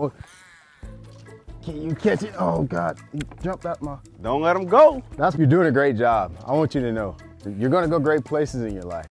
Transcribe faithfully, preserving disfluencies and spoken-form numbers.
Oh, can you catch it? Oh God, he jumped out my. Don't let him go. That's, you're doing a great job. I want you to know, you're gonna go great places in your life.